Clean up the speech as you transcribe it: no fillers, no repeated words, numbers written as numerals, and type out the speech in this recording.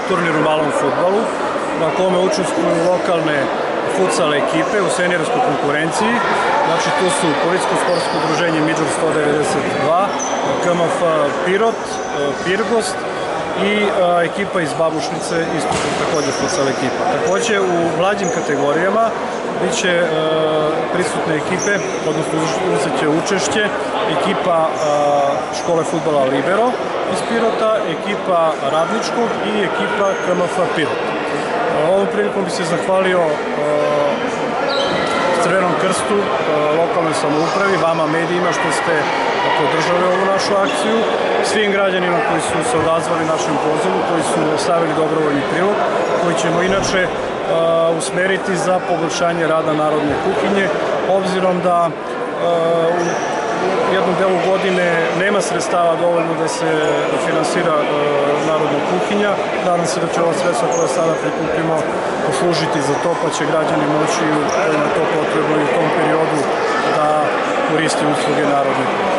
turnir u malom fudbalu, na kome učestvuju lokalne futsal ekipe u seniorskoj konkurenciji. Znači, tu su Policijsko-sportsko udruženje Midžor 192, KMF Pirot, Pirgost i ekipa iz Babušnice, isto također futsal ekipa. Također u mlađim kategorijama bit će prisutne ekipe, odnosno uzet će učešće ekipa škole fudbala Libero iz Pirota, ekipa Radničkog i ekipa KMF Pirot. Ovom prilikom bi se zahvalio Crvenom krstu, lokalnoj samoupravi, vama medijima što ste podržali ovu našu akciju, svim građanima koji su se odazvali našem pozivu, koji su ostavili dobrovoljni prilog, koji ćemo inače usmeriti za poboljšanje rada Narodne kuhinje, obzirom da u jednom delu godine nema sredstava dovoljno da se finansira Narodna kuhinja. Nadam se da će ova sredstva koja sada prikupimo poslužiti za to, pa će građani moći kojima je to potrebno i u tom periodu da koristi usluge Narodne kuhinje.